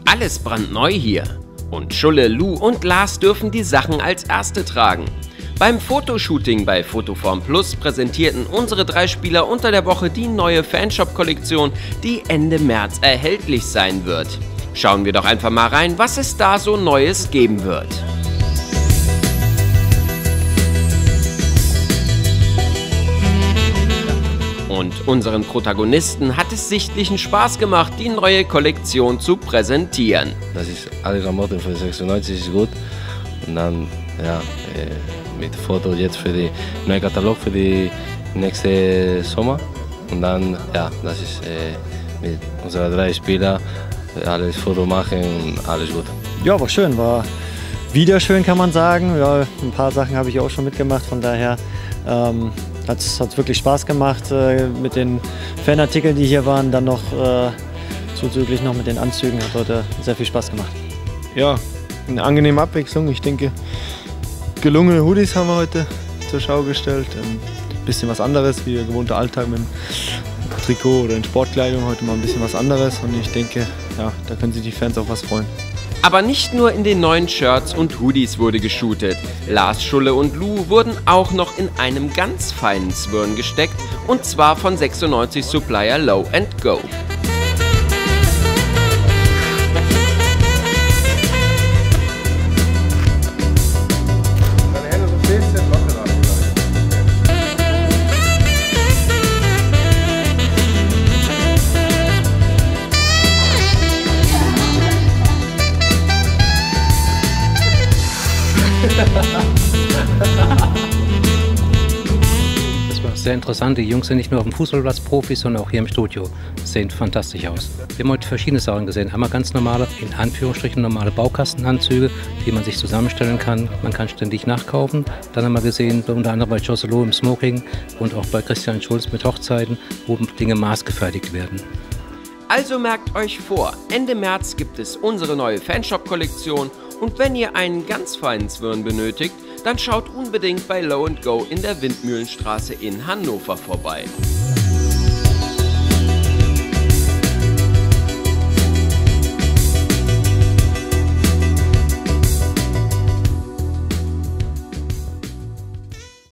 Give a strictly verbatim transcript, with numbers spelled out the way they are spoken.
Alles brandneu hier. Und Schulle, Lou und Lars dürfen die Sachen als Erste tragen. Beim Fotoshooting bei Photoform Plus präsentierten unsere drei Spieler unter der Woche die neue Fanshop-Kollektion, die Ende März erhältlich sein wird. Schauen wir doch einfach mal rein, was es da so Neues geben wird. Und unseren Protagonisten hat es sichtlichen Spaß gemacht, die neue Kollektion zu präsentieren. Das ist alle Klamotten für sechsundneunzig, ist gut. Und dann, ja, mit Foto jetzt für den neuen Katalog für die nächste Sommer. Und dann, ja, das ist äh, mit unseren drei Spielern alles Foto machen und alles gut. Ja, war schön, war wieder schön, kann man sagen. Ja, ein paar Sachen habe ich auch schon mitgemacht, von daher ähm, hat es wirklich Spaß gemacht äh, mit den Fanartikeln, die hier waren, dann noch äh, zuzüglich noch mit den Anzügen, hat heute sehr viel Spaß gemacht. Ja, eine angenehme Abwechslung. Ich denke, gelungene Hoodies haben wir heute zur Schau gestellt. Ein bisschen was anderes, wie der gewohnte Alltag mit dem Trikot oder in Sportkleidung. Heute mal ein bisschen was anderes und ich denke, ja, da können sich die Fans auch was freuen. Aber nicht nur in den neuen Shirts und Hoodies wurde geshootet. Lars, Schulle und Lou wurden auch noch in einem ganz feinen Zwirn gesteckt, und zwar von sechsundneunzig Supplier Low and Go. Das war sehr interessant. Die Jungs sind nicht nur auf dem Fußballplatz Profis, sondern auch hier im Studio. Sehen fantastisch aus. Wir haben heute verschiedene Sachen gesehen. Einmal ganz normale, in Anführungsstrichen normale Baukastenanzüge, die man sich zusammenstellen kann. Man kann ständig nachkaufen. Dann haben wir gesehen, unter anderem bei Joselo im Smoking und auch bei Christian Schulz mit Hochzeiten, wo Dinge maßgefertigt werden. Also merkt euch vor, Ende März gibt es unsere neue Fanshop-Kollektion, und wenn ihr einen ganz feinen Zwirn benötigt, dann schaut unbedingt bei Low and Go in der Windmühlenstraße in Hannover vorbei.